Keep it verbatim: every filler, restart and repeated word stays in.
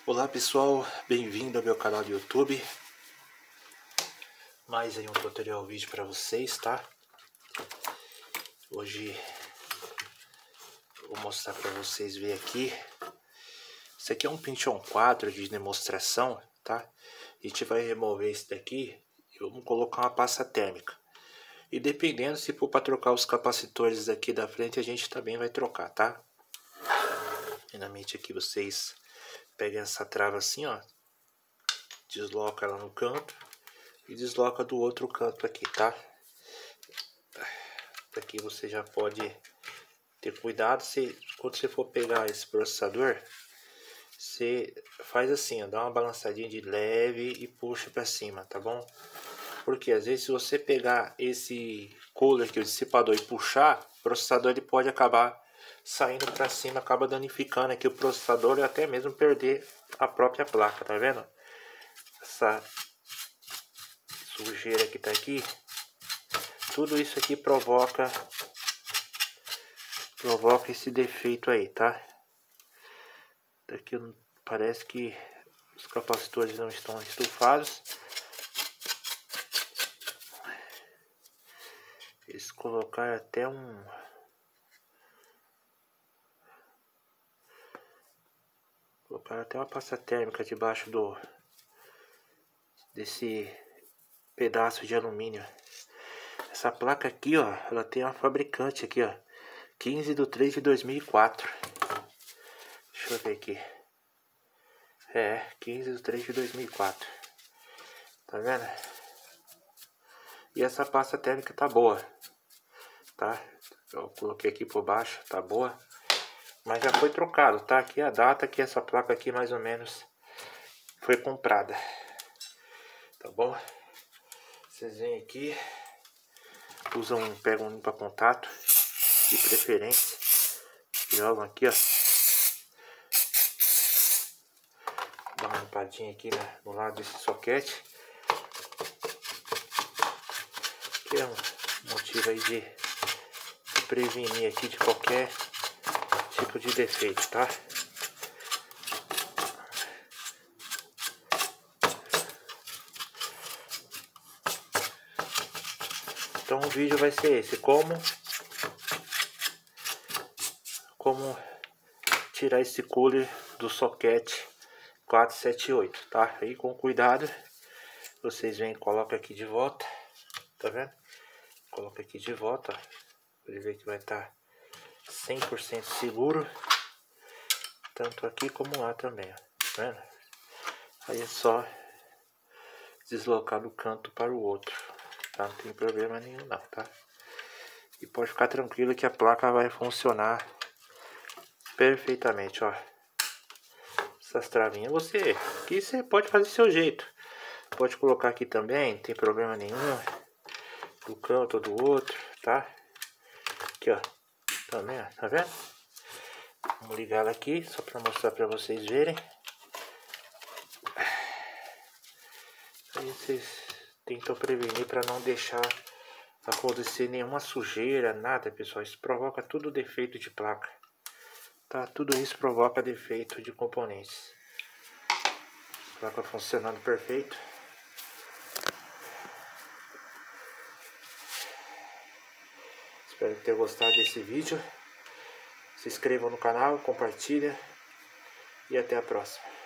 Olá pessoal, bem-vindo ao meu canal do YouTube. Mais aí um tutorial vídeo para vocês, tá? Hoje vou mostrar para vocês ver aqui. Isso aqui é um Pentium quatro de demonstração, tá? A gente vai remover esse daqui e vamos colocar uma pasta térmica. E dependendo, se for para trocar os capacitores aqui da frente, a gente também vai trocar, tá? Primeiramente aqui vocês pegam essa trava assim, ó, desloca ela no canto e desloca do outro canto aqui, tá? Aqui você já pode ter cuidado, se quando você for pegar esse processador, você faz assim, ó, dá uma balançadinha de leve e puxa para cima, tá bom? Porque às vezes se você pegar esse cooler aqui, o dissipador, e puxar, o processador ele pode acabar saindo para cima, acaba danificando aqui o processador e até mesmo perder a própria placa, tá vendo? Essa sujeira que tá aqui, tudo isso aqui provoca provoca esse defeito aí, tá? Daqui parece que os capacitores não estão estufados. Eles colocaram até um colocaram até uma pasta térmica debaixo do desse pedaço de alumínio. Essa placa aqui, ó, ela tem uma fabricante aqui, ó, quinze de três de dois mil e quatro. Deixa eu ver aqui. É, quinze de três de dois mil e quatro. Tá vendo? E essa pasta térmica tá boa, tá? Eu coloquei aqui por baixo, tá boa. Mas já foi trocado, tá? Aqui a data que essa placa aqui mais ou menos foi comprada. Tá bom? Vocês vêm aqui, usam, pegam um limpa contato, de preferência. Jogam aqui, ó. Dá uma limpadinha aqui, né, no lado desse soquete. Que é um motivo aí de prevenir aqui de qualquer tipo de defeito, tá? Então o vídeo vai ser esse, como como tirar esse cooler do soquete quatro sete oito, tá? Aí com cuidado, vocês vêm e colocam aqui de volta, tá vendo? Coloca aqui de volta, ó, pra ele ver que vai estar cem por cento seguro, tanto aqui como lá também, ó, tá vendo? Aí é só deslocar do canto para o outro, tá? Não tem problema nenhum não, tá? E pode ficar tranquilo que a placa vai funcionar perfeitamente, ó. Essas travinhas, você, aqui você pode fazer do seu jeito. Pode colocar aqui também, não tem problema nenhum. Do canto ou do outro, tá? Aqui, ó. Também, ó, tá vendo? Vamos ligar ela aqui, só para mostrar para vocês verem. Aí vocês tentam prevenir para não deixar acontecer nenhuma sujeira, nada, pessoal. Isso provoca tudo defeito de placa. Tá? Tudo isso provoca defeito de componentes. Placa funcionando perfeito. Espero ter gostado desse vídeo. Se inscrevam no canal, compartilha e até a próxima.